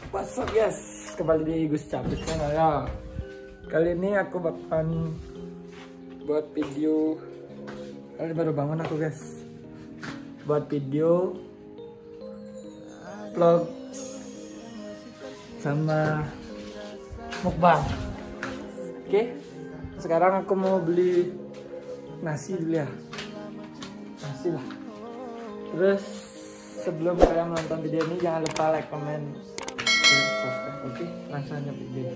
What's up guys, kembali di Gus Cabis channel ya. Kali ini aku bakalan buat video. Kali baru bangun aku guys. Buat video vlog sama mukbang. Oke, sekarang aku mau beli nasi dulu ya. Nasi lah. Terus sebelum kalian menonton video ini jangan lupa like, comment, dan subscribe. Oke, langsung aja video.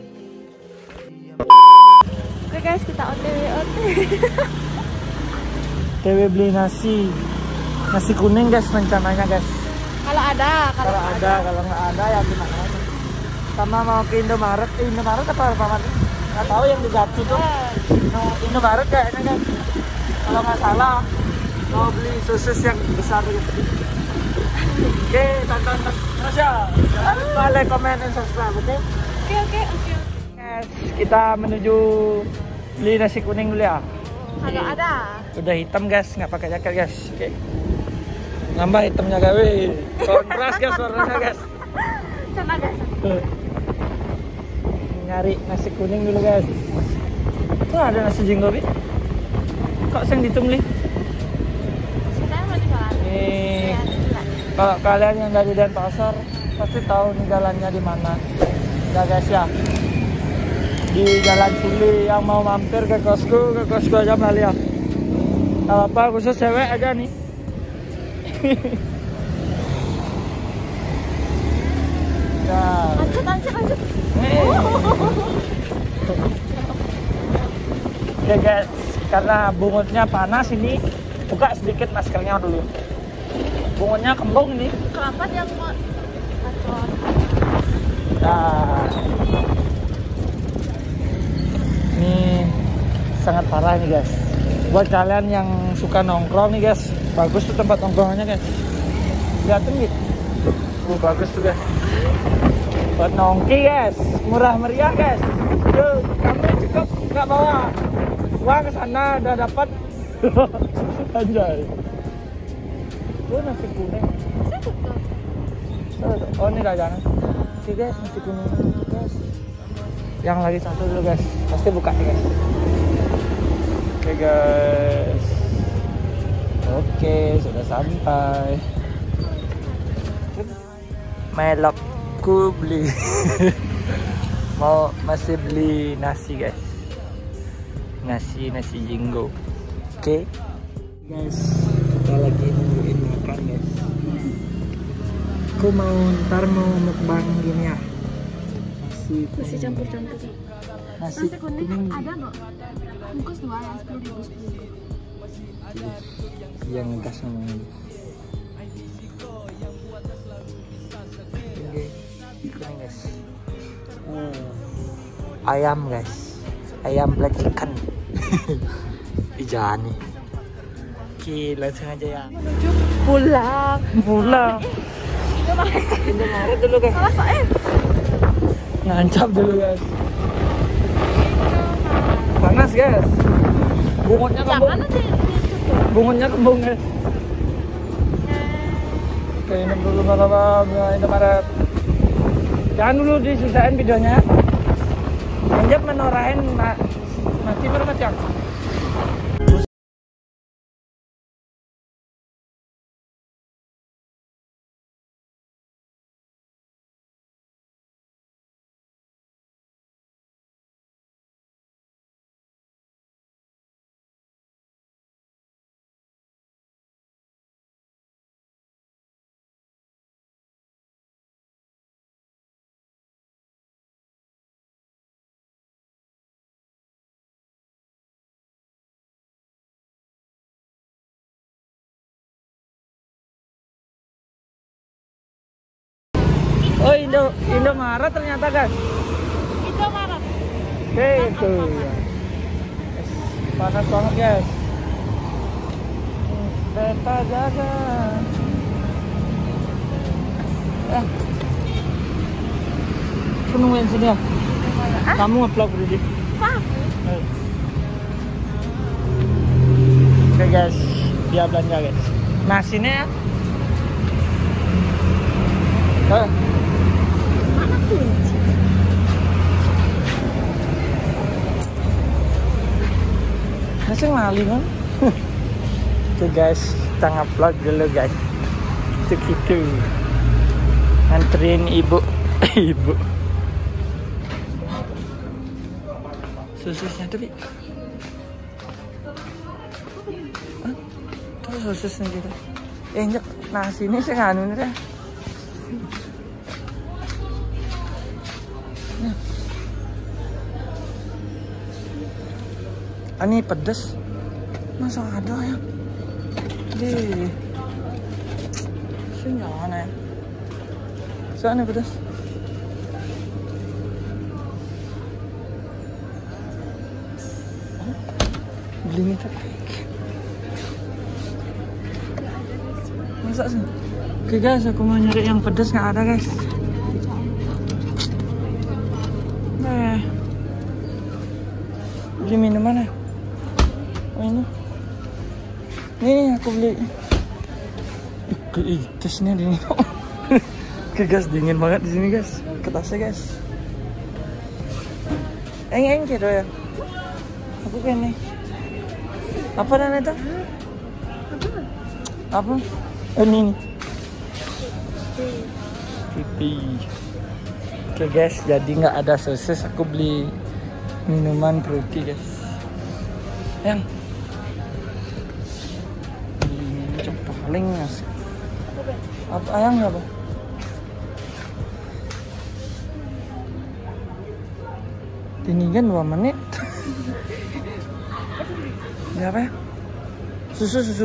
Oke guys, kita OTW. TW beli nasi kuning guys rencananya guys. Kalau ada, kalau nggak ada ya gimana? Sama mau ke Indomaret apa Alfamart? Nggak tahu yang di Gapsi tuh. Indomaret kayaknya kan. Kalau nggak salah mau beli sosis yang besar gitu. Oke, tonton terus ya. Jangan lupa like, comment, dan subscribe, oke? Oke. Guys, kita menuju beli nasi kuning dulu ya. Kalau ada. Udah hitam guys, nggak pakai jaket guys. Oke. Nambah hitamnya gawe. Kontras guys warnanya guys. Coba guys. Nyari nasi kuning dulu guys. Tuh ada nasi jinggo bi. Kok sing ditumli? Saya mau jualan. Nih. Kalau kalian yang dari Denpasar pasti tahu nih jalannya di mana. Ya guys ya. Di Jalan Suli yang mau mampir ke kosku aja kali ya. Kalau apa khusus cewek aja nih. Nah. Lanjut. Oke guys, karena bungutnya panas ini, buka sedikit maskernya dulu. Bungutnya kembung nih. Kenapa dia mau pacar? Nah, ini sangat parah nih guys. Buat kalian yang suka nongkrong nih guys, bagus tuh tempat nongkrongannya guys. Lihatin gitu. Bagus tuh guys. Buat nongki guys, murah meriah guys. Yuk, kamu cukup nggak bawa uang ke sana udah dapat. Anjay. Oh nasi kuning. Saya tutup. Oh ini dagangan. Oke guys, nasi kuning guys. Yang lagi satu dulu guys, pasti buka nih guys. Oke guys. Oke, sudah sampai. Melokku beli. Masih beli nasi guys. Nasi jinggo. Oke. Guys, kita lagi nungguin makan guys. Aku ntar mau mukbang gini ya. Nasi campur-campur. Nasi kuning ada nggak? Bungkus 2 ya, 10.000. yang ngegas namanya. Kuning guys. Ayam guys. Ayam black chicken. Ijani. Oke, langsung aja ya. Menuju pulang. Indomaret dulu guys. Ngancap dulu guys. Panas guys. Bungutnya kembung. Bungutnya kembung guys. Oke, ini dulu malam Indomaret. Jangan dulu disisain videonya. Lanjut menorahin nasi bermacam. Oh Indomaret ternyata guys. Indomaret. Oke itu. Panas banget guys. Beta jaga. Aku nungguin sini ya. Kamu nge-vlog dulu di. Oke guys, dia belanja guys. Nasinya ya. sing lali kan. Oke guys, kita ngupload dulu guys. Gitu. Nganterin ibu. Ibu. Sosisnya tuh, Bi. Hah? Tuh sosisnya gitu. Enjak nasi ini sih nganu nih deh. Ini pedas. Masa ada ya? Deh. Sini mana ya? Sana pedas. Beli ini tuh. Masa sih? Oke guys, aku mau nyari yang pedas, nggak ada guys. Beli minuman ya? Oh ini. Nih aku beli. Tasnya dingin. Oke guys, dingin banget di sini guys. Kertasnya guys. Eng gitu ya. Aku kene. Apa namanya itu? Apa? Ini nih. Pipi. Oke guys, jadi nggak ada sosis. Aku beli minuman fruity guys. Yang beli ini coba paling asik. Apa ayam ya, Pak? Ini kan 2 menit. Ya apa ya? Susu.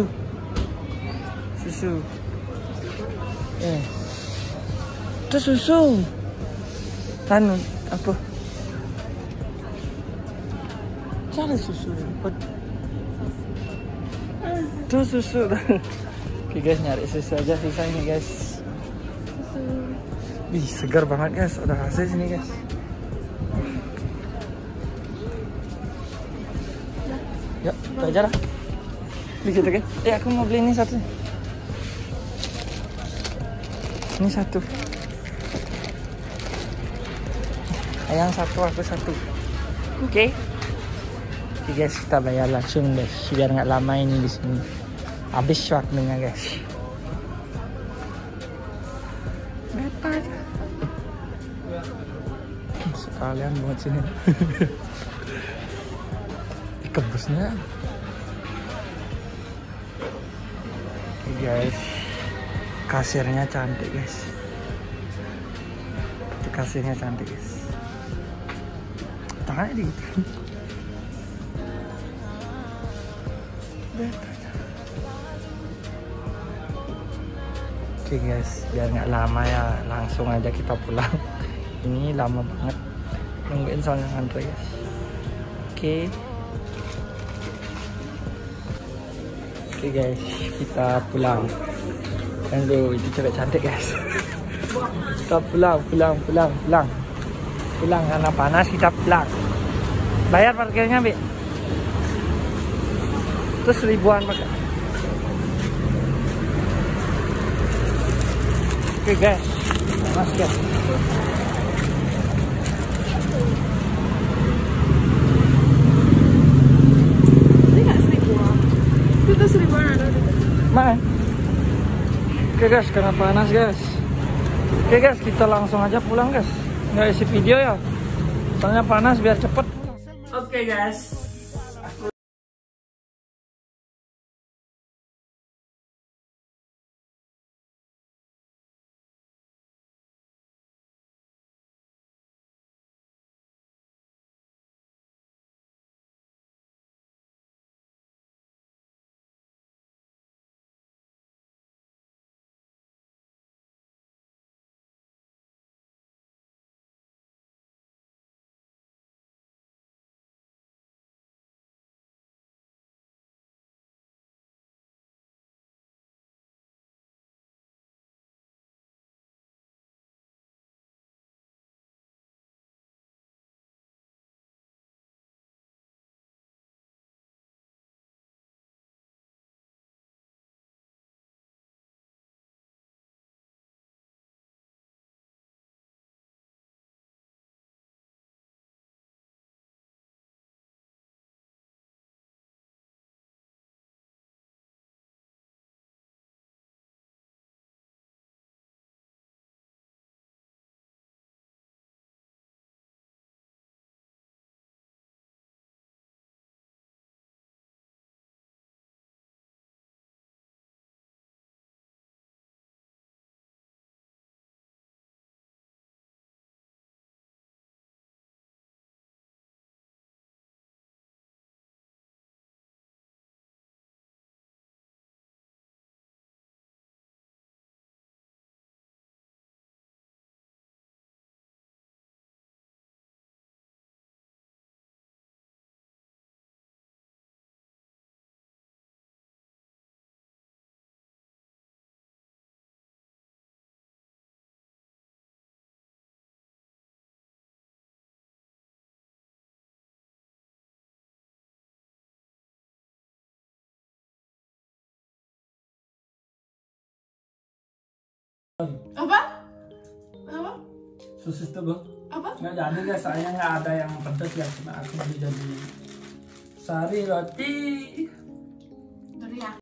Itu susu. Anu apa? Cari susu. Itu susu. Oke guys, nyari susu aja sisanya guys. Wih, segar banget guys. Udah hasil sini guys. Ya, itu aja lah. Beli gitu kan? Aku mau beli ini satu. Ini satu. Yang satu, aku satu. Oke. Oke guys, kita bayar langsung guys, biar nggak lama ini di sini. Habis waktunya guys. Dapat. Sekalian buat sini. Kebusnya. Oke guys, kasirnya cantik guys. Itu kasirnya cantik guys. Tangannya dikit. Oke guys, biar nggak lama ya, langsung aja kita pulang. Ini lama banget nungguin soalnya ngantri guys. Oke guys, kita pulang. Tunggu, itu cewek cantik guys. Kita pulang karena panas, kita pulang. Bayar parkirnya, Bi. Terus ribuan pakai. Oke guys, panas guys. Ini nggak 1.000-an. Itu 1.000-an ada. Mana? Oke guys, karena panas guys. Oke guys, kita langsung aja pulang guys. Nggak isi video ya. Soalnya panas, biar cepet. Oke guys. Apa? Apa? Sosis tuh Apa? nggak jadi guys, soalnya nggak ada yang pedas ya, cuma aku beli jadi sari roti. Dari ya.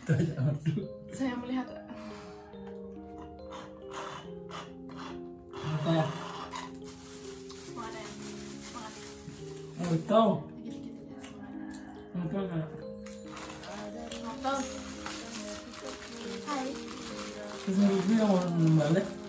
Saya melihat Apa ya? semangat ya, semangat. Untung. Dikit-dikit aja semangat. Untung nggak? Nonton. Hai. Terus yang mau balik.